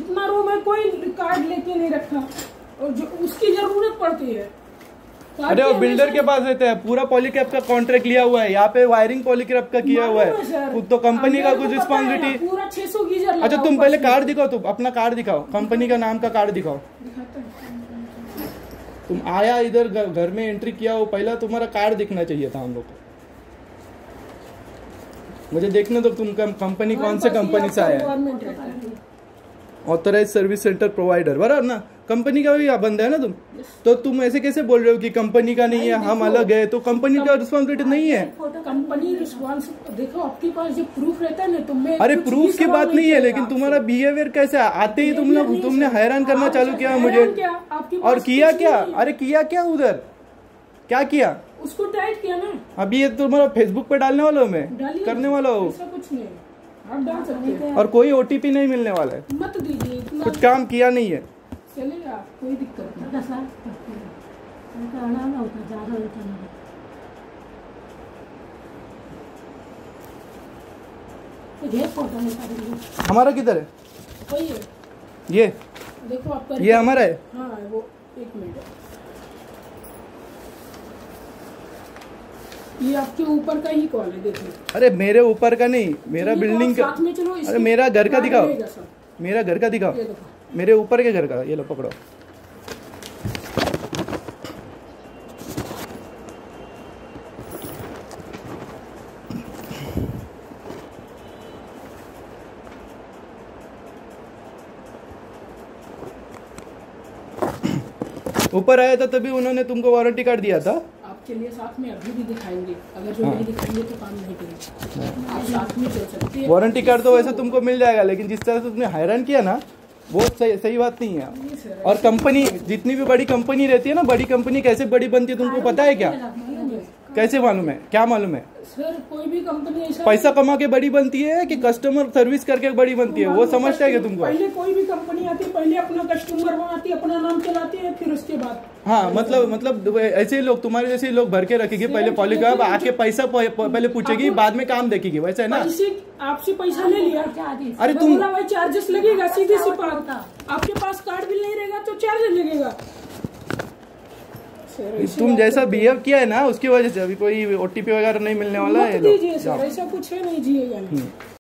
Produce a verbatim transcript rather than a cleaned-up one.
जितना रूम है कोई कार्ड लेके नहीं रखा, और जो उसकी जरूरत पड़ती है। अरे वो बिल्डर के पास रहता है, पूरा पॉलीकैप का कॉन्ट्रैक्ट लिया हुआ है, यहाँ पे वायरिंग पॉलीकैप का किया हुआ है, तो कंपनी का कुछ रिस्पॉन्सिबिलिटी। पूरा छह सौ गीजर। अच्छा तुम पहले कार्ड दिखाओ, तुम अपना कार्ड दिखाओ, कंपनी का नाम का कार्ड दिखाओ। तुम आया इधर घर में एंट्री किया हो, पहला तुम्हारा कार्ड दिखना चाहिए था हम लोग को। मुझे देखने दो तुम कंपनी कौन से कंपनी से आया है। ऑथराइज सर्विस सेंटर प्रोवाइडर, बराबर ना, कंपनी का भी बंदा है ना तुम। तो तुम ऐसे कैसे बोल रहे हो कि कंपनी का नहीं है, हम अलग है, तो कंपनी का रिस्पॉन्सिबिलिटी नहीं है। कंपनी रिस्पॉन्सिबिलिटी देखो, आपके पास जो प्रूफ रहता है ना, तुम्हें अरे प्रूफ की बात नहीं है, लेकिन तुम्हारा बिहेवियर कैसा है, आते ही तुमने तुमने हैरान करना चालू किया मुझे। और किया क्या? अरे किया क्या उधर, क्या किया? उसको टाइट किया ना। अभी ये तुम्हारा फेसबुक पे डालने वाला हूँ मैं, करने वाला हूँ, कुछ नहीं आप डाल सकते हैं। और कोई ओटीपी नहीं मिलने वाला है, मत दीजिए, कुछ काम किया नहीं है, चलेगा, कोई दिक्कत नहीं। हमारा किधर है? वही है ये, देखो आपका, ये हमारा है। हाँ वो एक मिनट, ये आपके ऊपर का ही कॉल है, देखो। अरे मेरे ऊपर का नहीं, मेरा बिल्डिंग का। में चलो, अरे मेरा घर का दिखाओ, मेरा घर का दिखाओ, मेरे ऊपर के घर का। ये लो पकड़ो। ऊपर आया था तभी उन्होंने तुमको वारंटी कार्ड दिया था। आपके लिए साथ में अभी भी दिखाएंगे, अगर जो नहीं दिखाएंगे तो काम नहीं करेंगे, आप साथ में चल सकते हैं। वारंटी कार्ड तो वैसे तुमको मिल जाएगा, लेकिन जिस तरह से तुमने हैरान किया ना, वो सही सही बात नहीं है। और कंपनी, जितनी भी बड़ी कंपनी रहती है ना, बड़ी कंपनी कैसे बड़ी बनती है तुमको पता है क्या? कैसे मालूम है? क्या मालूम है सर? कोई भी कंपनी ऐसा पैसा कमा के बड़ी बनती है कि कस्टमर सर्विस करके बड़ी बनती है, वो समझता है क्या तुमको? पहले कोई भी कंपनी आती है, पहले अपना कस्टमर बनाती है, अपना नाम चलाती है, फिर उसके बाद। हाँ मतलब मतलब ऐसे लोग, तुम्हारे जैसे लोग भर के रखेगी, पहले पॉलीकैप आके पैसा पहले पूछेगी, बाद में काम देखेगी, वैसा है ना? आपसे पैसा ले लिया, अरे तुम भाई चार्जेस लगेगा, सीधे सी बात। आपके पास कार्ड भी नहीं रहेगा तो चार्जेस लगेगा। तुम जैसा बिहेव किया है ना, उसकी वजह से अभी कोई ओटीपी वगैरह नहीं मिलने वाला है। ऐसा कुछ है नहीं, जिएगा नहीं।